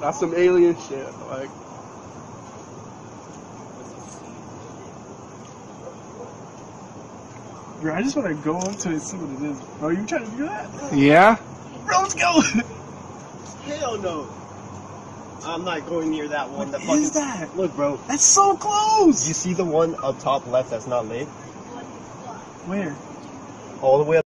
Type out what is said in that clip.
That's some alien shit. Like, bro, I just want to go up to it and see what it is. Bro, you trying to do that? yeah. Bro, let's go. Hell no. I'm not going near that one. What is that? Look, bro. That's so close. You see the one up top left that's not lit? Where? All the way up.